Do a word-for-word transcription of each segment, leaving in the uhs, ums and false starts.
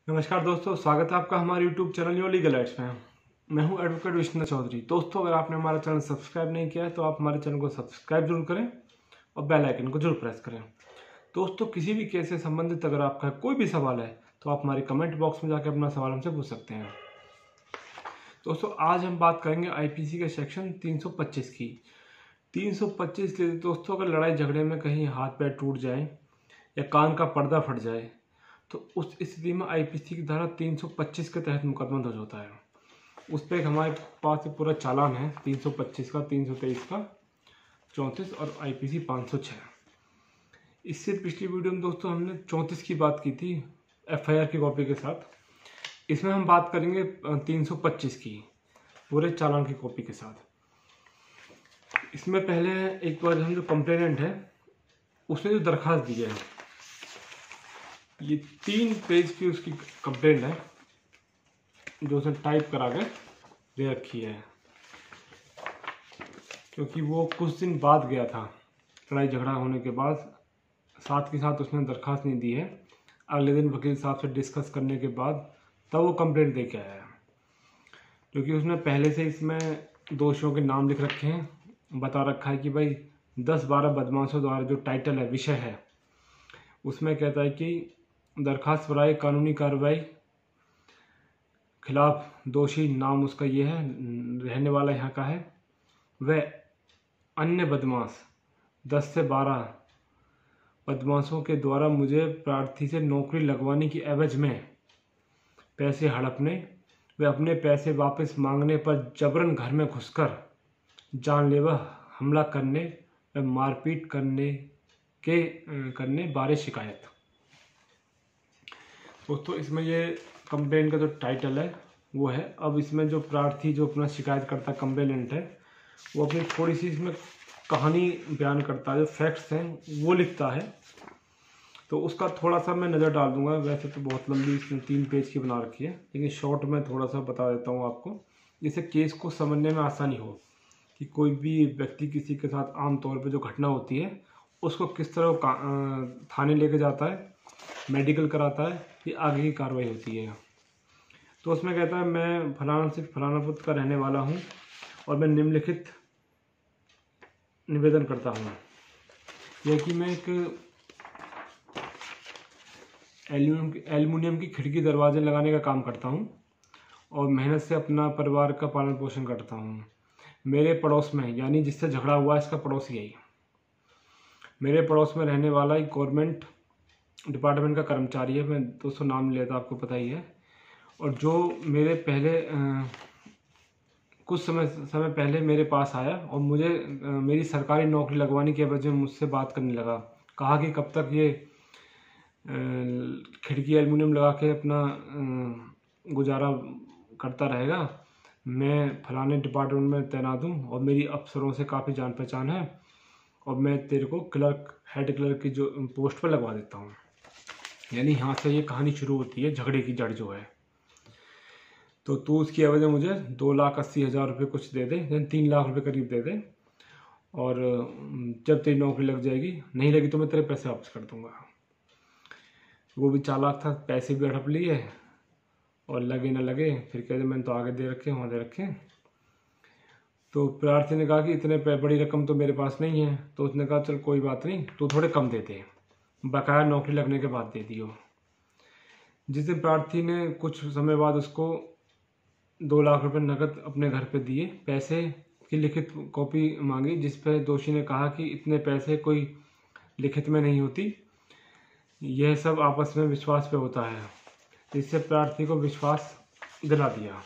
नमस्कार दोस्तों, स्वागत है आपका हमारे YouTube channel your legal aids में। मैं हूं एडवोकेट विष्णु चौधरी। दोस्तों, अगर आपने हमारा चैनल सब्सक्राइब नहीं किया है तो आप हमारे चैनल को सब्सक्राइब जरूर करें और बेल आइकन को जरूर प्रेस करें। दोस्तों, किसी भी केस से संबंधित अगर आपका कोई भी सवाल है तो आप हमारे कमेंट बॉक्स में जाकर अपना सवाल हमसे पूछ सकते हैं। दोस्तों, आज हम बात करेंगे आईपीसी के सेक्शन तीन सौ पच्चीस की। तीन सौ पच्चीस के दोस्तों, अगर लड़ाई झगड़े में कहीं हाथ पैर टूट जाए या कान का पर्दा फट जाए तो उस स्थिति में आईपीसी की धारा तीन सौ पच्चीस के तहत मुकदमा दर्ज होता है। उस पर हमारे पास पूरा चालान है तीन सौ पच्चीस का, तीन सौ तेईस का, चौंतीस और आईपीसी पाँच सौ छह। इससे पिछली वीडियो में दोस्तों हमने चौंतीस की बात की थी एफआईआर की कॉपी के साथ। इसमें हम बात करेंगे तीन सौ पच्चीस की पूरे चालान की कॉपी के साथ। इसमें पहले एक बार हम जो कंप्लेनेंट है उसने जो दरखास्त दी है, ये तीन पेज की उसकी कंप्लेंट है जो उसने टाइप करा के दे रखी है, क्योंकि वो कुछ दिन बाद गया था लड़ाई झगड़ा होने के बाद। साथ के साथ उसने दरखास्त नहीं दी है। अगले दिन वकील साहब से डिस्कस करने के बाद तब वो कंप्लेंट दे के आया है, क्योंकि उसने पहले से इसमें दोषियों के नाम लिख रखे हैं, बता रखा है कि भाई दस बारह बदमाशों द्वारा जो टाइटल है, विषय है, उसमें कहता है कि दरखास्त बराए कानूनी कार्रवाई खिलाफ दोषी, नाम उसका ये है, रहने वाला यहाँ का है, वह अन्य बदमाश दस से बारह बदमाशों के द्वारा मुझे प्रार्थी से नौकरी लगवाने की एवज में पैसे हड़पने व अपने पैसे वापस मांगने पर जबरन घर में घुसकर जानलेवा हमला करने व मारपीट करने के करने बारे शिकायत। दोस्तों, इसमें ये कंप्लेंट का जो टाइटल है वो है। अब इसमें जो प्रार्थी जो अपना शिकायत करता कंप्लेनेंट है वो अपनी थोड़ी सी इसमें कहानी बयान करता है, जो फैक्ट्स हैं वो लिखता है। तो उसका थोड़ा सा मैं नज़र डाल दूंगा। वैसे तो बहुत लंबी इसमें तीन पेज की बना रखी है, लेकिन शॉर्ट में थोड़ा सा बता देता हूँ आपको, जिससे केस को समझने में आसानी हो कि कोई भी व्यक्ति किसी के साथ आम तौर पर जो घटना होती है उसको किस तरह थाने लेके जाता है, मेडिकल कराता है, ये आगे की कार्रवाई होती है। तो उसमें कहता है, मैं फलाना से फलाना पुत्र का रहने वाला हूँ और मैं निम्नलिखित निवेदन करता हूँ यह कि मैं एक एल्यूमिनियम की एल्युमिनियम की खिड़की दरवाजे लगाने का काम करता हूँ और मेहनत से अपना परिवार का पालन पोषण करता हूँ। मेरे पड़ोस में, यानी जिससे झगड़ा हुआ इसका पड़ोसी है, मेरे पड़ोस में रहने वाला एक गवर्नमेंट डिपार्टमेंट का कर्मचारी है, मैं दोस्तों नाम लेता आपको पता ही है, और जो मेरे पहले आ, कुछ समय समय पहले मेरे पास आया और मुझे आ, मेरी सरकारी नौकरी लगवाने की वजह मुझसे बात करने लगा। कहा कि कब तक ये आ, खिड़की एल्युमिनियम लगा के अपना आ, गुजारा करता रहेगा। मैं फलाने डिपार्टमेंट में तैनात हूँ और मेरी अफसरों से काफ़ी जान पहचान है और मैं तेरे को क्लर्क, हेड क्लर्क की जो पोस्ट पर लगवा देता हूँ। यानी यहाँ से ये कहानी शुरू होती है, झगड़े की जड़ जो है। तो तू उसकी एवज में मुझे दो लाख अस्सी हज़ार रुपये कुछ दे दे, यानी तीन लाख रुपए करीब दे दे, और जब तेरी नौकरी लग जाएगी, नहीं लगी तो मैं तेरे पैसे वापस कर दूंगा। वो भी चालाक था, पैसे भी हड़प लिए और लगे ना लगे फिर कहते मैंने तो आगे दे रखे, वहाँ दे रखे। तो प्रार्थी ने कहा कि इतने बड़ी रकम तो मेरे पास नहीं है। तो उसने कहा चल कोई बात नहीं, तो थोड़े कम देते, बकाया नौकरी लगने के बाद दे दियो। जिस दिन प्रार्थी ने कुछ समय बाद उसको दो लाख रुपए नकद अपने घर पे दिए, पैसे की लिखित कॉपी मांगी, जिस पे दोषी ने कहा कि इतने पैसे कोई लिखित में नहीं होती, यह सब आपस में विश्वास पे होता है। जिससे प्रार्थी को विश्वास दिला दिया।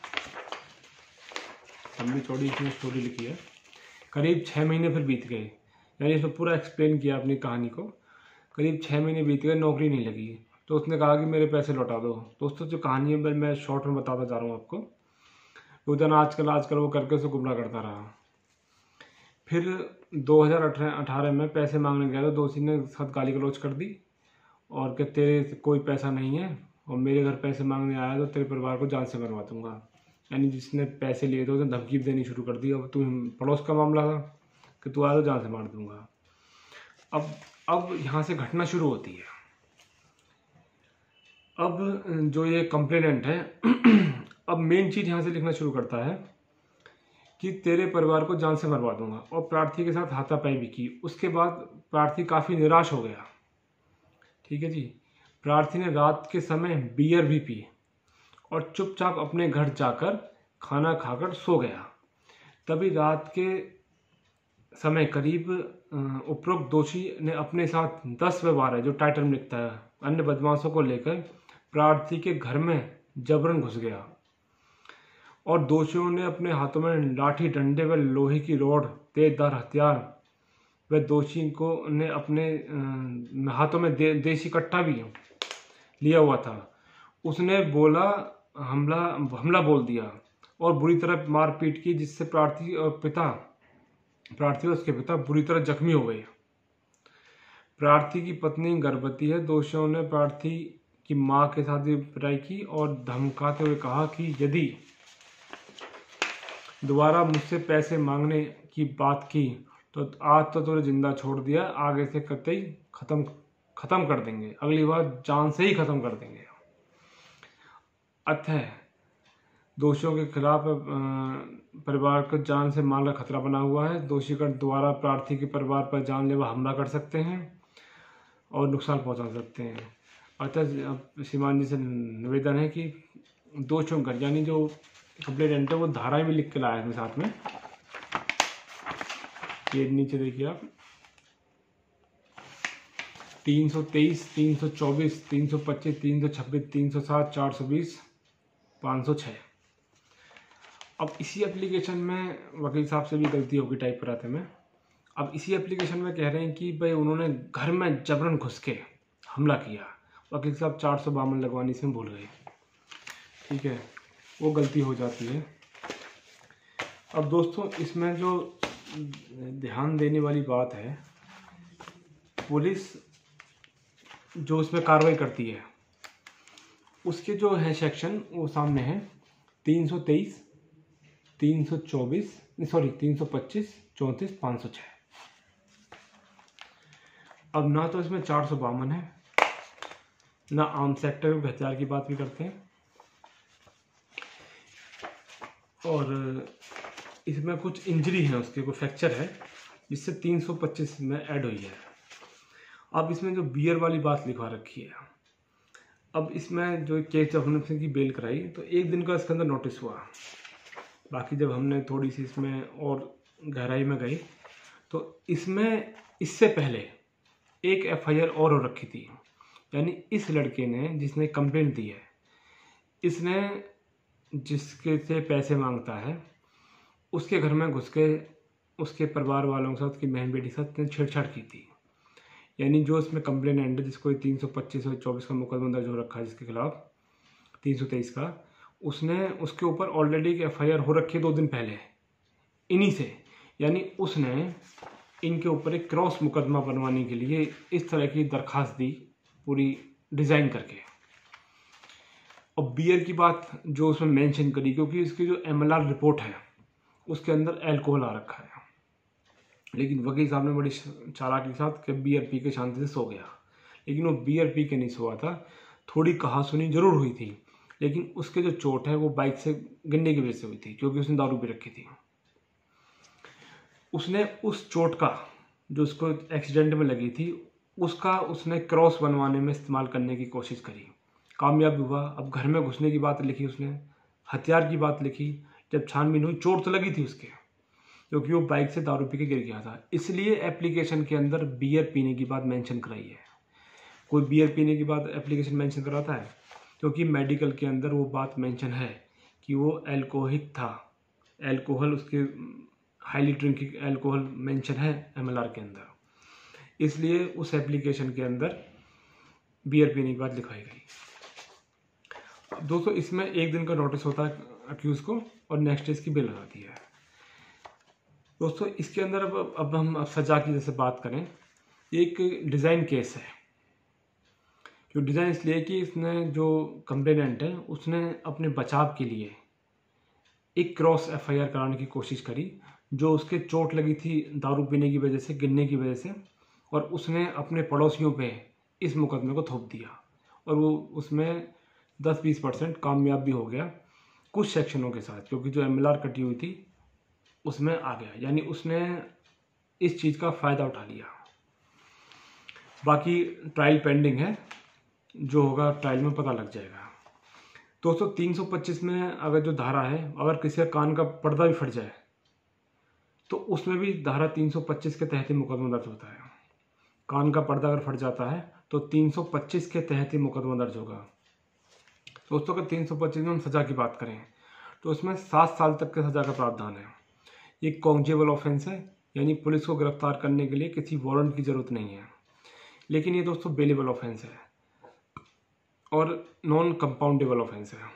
लंबी चौड़ी इसमें स्टोरी लिखी है। करीब छः महीने फिर बीत गए, यानी इसमें पूरा एक्सप्लेन किया अपनी कहानी को। करीब छः महीने बीत गए, नौकरी नहीं लगी, तो उसने कहा कि मेरे पैसे लौटा दो। दोस्तों, जो कहानी है मैं शॉर्ट में बताता जा रहा हूँ आपको। उधर आजकल आजकल वो करके उसे गुमराह करता रहा। फिर दो हज़ार अठारह में पैसे मांगने गया तो दोषी ने साथ गाली गलौज कर दी और कि तेरे कोई पैसा नहीं है और मेरे घर पैसे मांगने आया तो तेरे परिवार को जान से मरवा दूंगा। यानी जिसने पैसे लिए थे उसने धमकी देनी शुरू कर दी। अब तू पड़ोस का मामला था कि तू आया तो जान से मार दूंगा। अब अब यहाँ से घटना शुरू होती है। अब जो ये कंप्लेनेंट है अब मेन चीज़ यहाँ से लिखना शुरू करता है कि तेरे परिवार को जान से मरवा दूंगा, और प्रार्थी के साथ हाथापाई भी की। उसके बाद प्रार्थी काफ़ी निराश हो गया। ठीक है जी। प्रार्थी ने रात के समय बियर भी पी और चुपचाप अपने घर जाकर खाना खाकर सो गया। तभी रात के समय करीब उपरोक्त दोषी ने अपने साथ दस व बारह, जो टाइटल में लिखता है, अन्य बदमाशों को लेकर प्रार्थी के घर में जबरन घुस गया और दोषियों ने अपने हाथों में लाठी, डंडे व लोहे की रॉड, तेजधार हथियार व दोषी को ने अपने हाथों में दे, देसी कट्टा भी लिया हुआ था। उसने बोला हमला हमला बोल दिया और बुरी तरह मारपीट की, जिससे प्रार्थी और पिता प्रार्थी और उसके पिता बुरी तरह जख्मी हो गए। प्रार्थी की पत्नी गर्भवती है। दोषियों ने प्रार्थी की मां के साथ भी पिटाई की और धमकाते हुए कहा कि यदि दोबारा मुझसे पैसे मांगने की बात की तो आज तो तुझे जिंदा छोड़ दिया, आगे से कतई खत्म खत्म कर देंगे, अगली बार जान से ही खत्म कर देंगे। अतः दोषियों के खिलाफ परिवार को जान से माल का खतरा बना हुआ है। दोषी कर दोबारा प्रार्थी के परिवार पर जानलेवा हमला कर सकते हैं और नुकसान पहुंचा सकते हैं। अतः श्रीमान जी से निवेदन है कि दोषियों का, यानी जो कंप्लेनेंट है, वो धाराएं भी लिख के लाया है साथ में। ये नीचे देखिए आप, तीन सौ तेईस, तीन सौ चौबीस, तीन सौ पच्चीस, तीन सौ छब्बीस, तीन सौ सात, चार सौ बीस, पाँच सौ छः। अब इसी एप्लीकेशन में वकील साहब से भी गलती होगी टाइप कराते में। अब इसी एप्लीकेशन में कह रहे हैं कि भाई उन्होंने घर में जबरन घुस के हमला किया। वकील साहब चार सौ बावन लगवानी इसमें भूल गए। ठीक है, वो गलती हो जाती है। अब दोस्तों इसमें जो ध्यान देने वाली बात है, पुलिस जो इसमें कार्रवाई करती है उसके जो है सेक्शन वो सामने है, तीन सौ तेईस, तीन सौ चौबीस, सॉरी तीन सौ पच्चीस, चौंतीस, पाँच सौ छः। अब ना तो इसमें चार सौ बावन है, ना आर्म सेक्टर में हथियार की बात भी करते हैं, और इसमें कुछ इंजरी है, उसके कोई फ्रैक्चर है जिससे तीन सौ पच्चीस में ऐड हुई है। अब इसमें जो बियर वाली बात लिखवा रखी है, अब इसमें जो केस जब हमने सिंह की बेल कराई तो एक दिन का इसके अंदर नोटिस हुआ। बाकी जब हमने थोड़ी सी इसमें और गहराई में गई तो इसमें इससे पहले एक एफ आई आर और हो रखी थी। यानी इस लड़के ने जिसने कंप्लेंट दी है, इसने जिसके से पैसे मांगता है उसके घर में घुस के उसके परिवार वालों के साथ, उसकी बहन बेटी के साथ छेड़छाड़ की थी। यानी जो इसमें कंप्लेनेंट है, जिसको तीन सौ पच्चीस और चौबीस का मुकदमा दर्ज हो रखा है जिसके खिलाफ, तीन सौ तेईस का, उसने उसके ऊपर ऑलरेडी एक एफ आई आर हो रखी है दो दिन पहले इन्हीं से। यानी उसने इनके ऊपर एक क्रॉस मुकदमा बनवाने के लिए इस तरह की दरखास्त दी, पूरी डिज़ाइन करके। और बियर की बात जो उसमें मेंशन करी, क्योंकि इसकी जो एम एल आर रिपोर्ट है उसके अंदर एल्कोहल आ रखा है, लेकिन वकील साहब ने बड़ी चालाकी के साथ कि बियर पी के शांति से सो गया। लेकिन वो बियर पी के नहीं सोआ था, थोड़ी कहा सुनी जरूर हुई थी, लेकिन उसके जो चोट है वो बाइक से गिरने की वजह से हुई थी, क्योंकि उसने दारू पी रखी थी। उसने उस चोट का जो उसको एक्सीडेंट में लगी थी उसका उसने क्रॉस बनवाने में इस्तेमाल करने की कोशिश करी, कामयाब हुआ। अब घर में घुसने की बात लिखी, उसने हथियार की बात लिखी। जब छानबीन हुई चोट तो लगी थी उसके, क्योंकि वो बाइक से दारू पी के गिर गया था, इसलिए एप्लीकेशन के अंदर बियर पीने की बात मेंशन कराई है। कोई बियर पीने की बात एप्लीकेशन मेंशन कराता है, क्योंकि मेडिकल के अंदर वो बात मेंशन है कि वो एल्कोहलिक था, एल्कोहल उसके हाईली ड्रिंकिंग एल्कोहल मेंशन है एम एल आर के अंदर, इसलिए उस एप्लीकेशन के अंदर बियर पीने की बात लिखवाई गई। दोस्तों इसमें एक दिन का नोटिस होता है अक्यूज को और नेक्स्ट डे इसकी बिल लगाती है। दोस्तों इसके अंदर अब अब हम अब सजा की जैसे बात करें, एक डिज़ाइन केस है। क्यों डिज़ाइन? इसलिए कि इसने जो कंप्लेनेंट है उसने अपने बचाव के लिए एक क्रॉस एफ आई आर कराने की कोशिश करी, जो उसके चोट लगी थी दारू पीने की वजह से, गिरने की वजह से, और उसने अपने पड़ोसियों पे इस मुकदमे को थोप दिया और वो उसमें दस बीस परसेंट कामयाब भी हो गया कुछ सेक्शनों के साथ, क्योंकि जो एम एल आर कटी हुई थी उसमें आ गया, यानी उसने इस चीज़ का फ़ायदा उठा लिया। बाकी ट्रायल पेंडिंग है, जो होगा ट्रायल में पता लग जाएगा। दोस्तों तीन सौ पच्चीस में अगर जो धारा है, अगर किसी का कान का पर्दा भी फट जाए तो उसमें भी धारा तीन सौ पच्चीस के तहत ही मुकदमा दर्ज होता है। कान का पर्दा अगर फट जाता है तो तीन सौ पच्चीस के तहत ही मुकदमा दर्ज होगा। दोस्तों अगर तीन सौ पच्चीस में हम सज़ा की बात करें तो उसमें सात साल तक के सज़ा का प्रावधान है। ये कॉन्जेबल ऑफेंस है, यानी पुलिस को गिरफ्तार करने के लिए किसी वारंट की ज़रूरत नहीं है। लेकिन ये दोस्तों बेलेबल ऑफेंस है और नॉन कंपाउंडेबल ऑफेंस है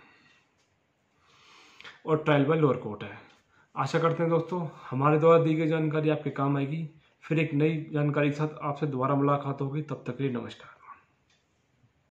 और ट्रायल बाय लोअर कोर्ट है। आशा करते हैं दोस्तों हमारे द्वारा दी गई जानकारी आपके काम आएगी। फिर एक नई जानकारी के साथ आपसे दोबारा मुलाकात होगी, तब तक के लिए नमस्कार।